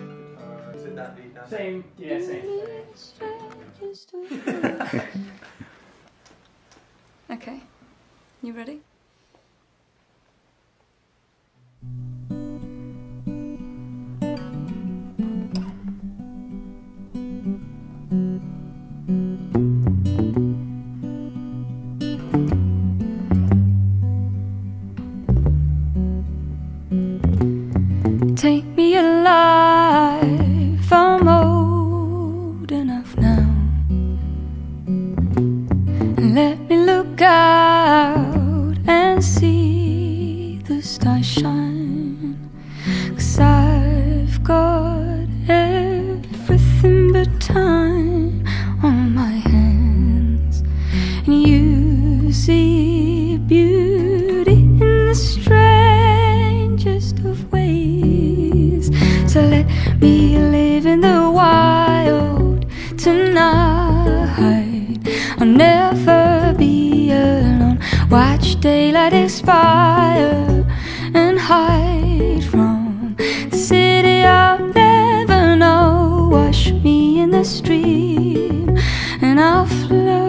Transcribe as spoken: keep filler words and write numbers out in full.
Is it that beat down? Same, yeah, same. Okay, you ready? Take me alive, I'm old enough now. Let me look out and see the stars shine. 'Cause I've got everything but time on my hands. And you see beauty in the strangest of ways. So let me live in the wild tonight. I'll never be alone. Watch daylight expire and hide from the city I'll never know. Wash me in the stream and I'll float.